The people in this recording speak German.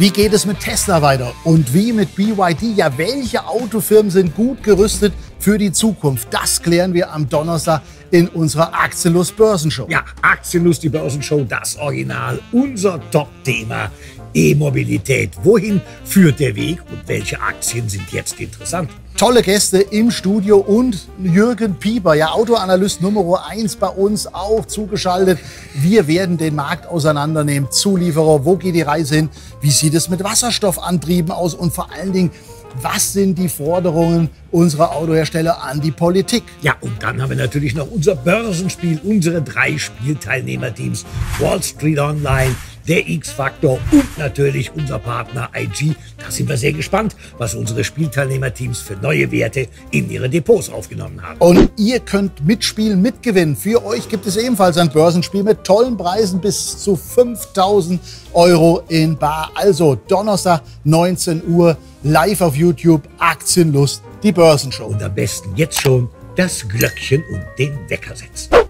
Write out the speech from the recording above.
Wie geht es mit Tesla weiter? Und wie mit BYD? Ja, welche Autofirmen sind gut gerüstet für die Zukunft? Das klären wir am Donnerstag in unserer Aktienlust Börsenshow. Ja, Aktienlust, die Börsenshow, das Original, unser Top-Thema E-Mobilität. Wohin führt der Weg und welche Aktien sind jetzt interessant? Tolle Gäste im Studio und Jürgen Pieper, ja, Autoanalyst Nummer 1 bei uns auch zugeschaltet. Wir werden den Markt auseinandernehmen. Zulieferer, wo geht die Reise hin? Wie sieht es mit Wasserstoffantrieben aus? Und vor allen Dingen, was sind die Forderungen unserer Autohersteller an die Politik? Ja, und dann haben wir natürlich noch unser Börsenspiel, unsere 3 Spielteilnehmerteams, Wall Street Online, der X-Factor und natürlich unser Partner IG. Da sind wir sehr gespannt, was unsere Spielteilnehmerteams für neue Werte in ihre Depots aufgenommen haben. Und ihr könnt mitspielen, mitgewinnen. Für euch gibt es ebenfalls ein Börsenspiel mit tollen Preisen bis zu 5.000 € in bar. Also Donnerstag 19 Uhr live auf YouTube, Aktienlust, die Börsenshow. Und am besten jetzt schon das Glöckchen und den Wecker setzen.